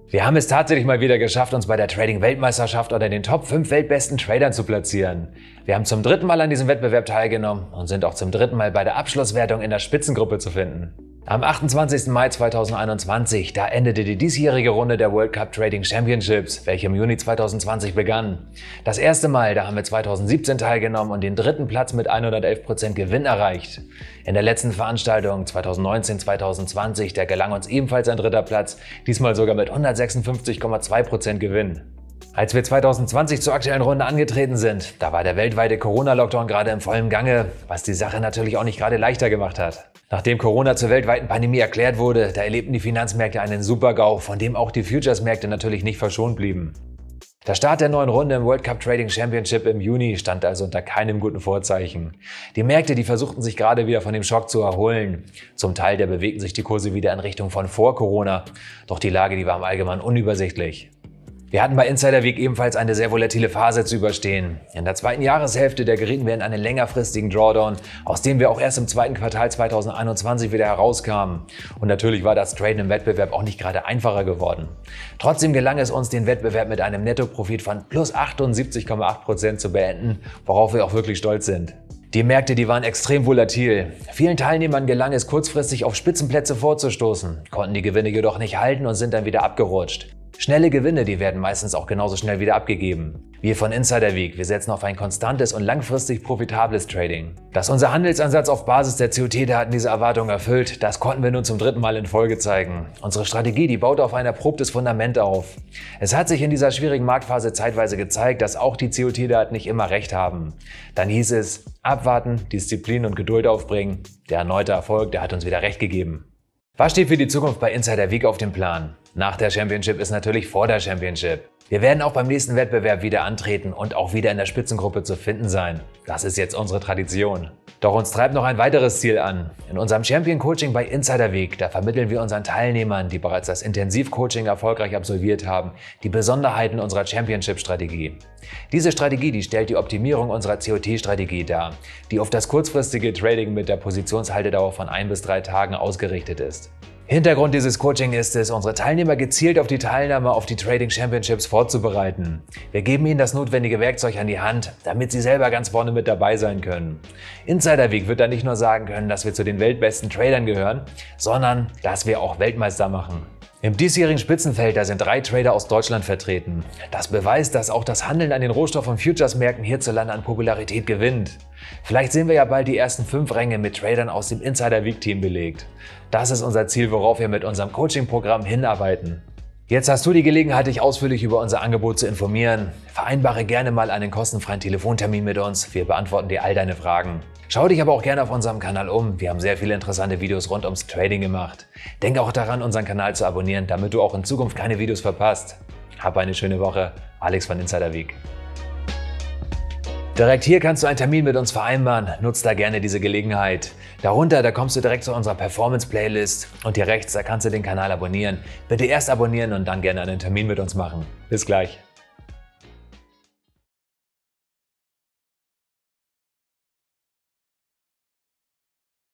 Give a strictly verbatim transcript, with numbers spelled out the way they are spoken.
Wir haben es tatsächlich mal wieder geschafft, uns bei der Trading-Weltmeisterschaft unter den Top fünf weltbesten Tradern zu platzieren. Wir haben zum dritten Mal an diesem Wettbewerb teilgenommen und sind auch zum dritten Mal bei der Abschlusswertung in der Spitzengruppe zu finden. Am achtundzwanzigsten Mai zweitausendeinundzwanzig, da endete die diesjährige Runde der World Cup Trading Championships, welche im Juni zweitausendzwanzig begann. Das erste Mal, da haben wir zweitausendsiebzehn teilgenommen und den dritten Platz mit hundertelf Prozent Gewinn erreicht. In der letzten Veranstaltung zweitausendneunzehn zweitausendzwanzig, da gelang uns ebenfalls ein dritter Platz, diesmal sogar mit hundertsechsundfünfzig Komma zwei Prozent Gewinn. Als wir zweitausendzwanzig zur aktuellen Runde angetreten sind, da war der weltweite Corona-Lockdown gerade im vollen Gange, was die Sache natürlich auch nicht gerade leichter gemacht hat. Nachdem Corona zur weltweiten Pandemie erklärt wurde, da erlebten die Finanzmärkte einen Super-GAU, von dem auch die Futures-Märkte natürlich nicht verschont blieben. Der Start der neuen Runde im World Cup Trading Championship im Juni stand also unter keinem guten Vorzeichen. Die Märkte, die versuchten sich gerade wieder von dem Schock zu erholen. Zum Teil der bewegten sich die Kurse wieder in Richtung von vor Corona, doch die Lage, die war im Allgemeinen unübersichtlich. Wir hatten bei Insider Week ebenfalls eine sehr volatile Phase zu überstehen. In der zweiten Jahreshälfte da gerieten wir in einen längerfristigen Drawdown, aus dem wir auch erst im zweiten Quartal zweitausendeinundzwanzig wieder herauskamen. Und natürlich war das Traden im Wettbewerb auch nicht gerade einfacher geworden. Trotzdem gelang es uns, den Wettbewerb mit einem Nettoprofit von plus achtundsiebzig Komma acht Prozent zu beenden, worauf wir auch wirklich stolz sind. Die Märkte, die waren extrem volatil. Vielen Teilnehmern gelang es kurzfristig auf Spitzenplätze vorzustoßen, konnten die Gewinne jedoch nicht halten und sind dann wieder abgerutscht. Schnelle Gewinne, die werden meistens auch genauso schnell wieder abgegeben. Wir von Insider Week, wir setzen auf ein konstantes und langfristig profitables Trading. Dass unser Handelsansatz auf Basis der C O T-Daten diese Erwartungen erfüllt, das konnten wir nun zum dritten Mal in Folge zeigen. Unsere Strategie, die baut auf ein erprobtes Fundament auf. Es hat sich in dieser schwierigen Marktphase zeitweise gezeigt, dass auch die C O T-Daten nicht immer recht haben. Dann hieß es, abwarten, Disziplin und Geduld aufbringen. Der erneute Erfolg, der hat uns wieder recht gegeben. Was steht für die Zukunft bei Insider Week auf dem Plan? Nach der Championship ist natürlich vor der Championship. Wir werden auch beim nächsten Wettbewerb wieder antreten und auch wieder in der Spitzengruppe zu finden sein. Das ist jetzt unsere Tradition. Doch uns treibt noch ein weiteres Ziel an. In unserem Champion Coaching bei Insider Week, da vermitteln wir unseren Teilnehmern, die bereits das Intensivcoaching erfolgreich absolviert haben, die Besonderheiten unserer Championship-Strategie. Diese Strategie, die stellt die Optimierung unserer C O T-Strategie dar, die auf das kurzfristige Trading mit der Positionshaltedauer von ein bis drei Tagen ausgerichtet ist. Hintergrund dieses Coaching ist es, unsere Teilnehmer gezielt auf die Teilnahme auf die Trading Championships vorzubereiten. Wir geben ihnen das notwendige Werkzeug an die Hand, damit sie selber ganz vorne mit dabei sein können. Insider Week wird dann nicht nur sagen können, dass wir zu den weltbesten Tradern gehören, sondern dass wir auch Weltmeister machen. Im diesjährigen Spitzenfeld, da sind drei Trader aus Deutschland vertreten. Das beweist, dass auch das Handeln an den Rohstoff- und Futures-Märkten hierzulande an Popularität gewinnt. Vielleicht sehen wir ja bald die ersten fünf Ränge mit Tradern aus dem Insider Week-Team belegt. Das ist unser Ziel, worauf wir mit unserem Coaching-Programm hinarbeiten. Jetzt hast du die Gelegenheit, dich ausführlich über unser Angebot zu informieren. Vereinbare gerne mal einen kostenfreien Telefontermin mit uns. Wir beantworten dir all deine Fragen. Schau dich aber auch gerne auf unserem Kanal um. Wir haben sehr viele interessante Videos rund ums Trading gemacht. Denke auch daran, unseren Kanal zu abonnieren, damit du auch in Zukunft keine Videos verpasst. Hab eine schöne Woche. Alex von Insider Week. Direkt hier kannst du einen Termin mit uns vereinbaren. Nutz da gerne diese Gelegenheit. Darunter, da kommst du direkt zu unserer Performance-Playlist und hier rechts, da kannst du den Kanal abonnieren. Bitte erst abonnieren und dann gerne einen Termin mit uns machen. Bis gleich.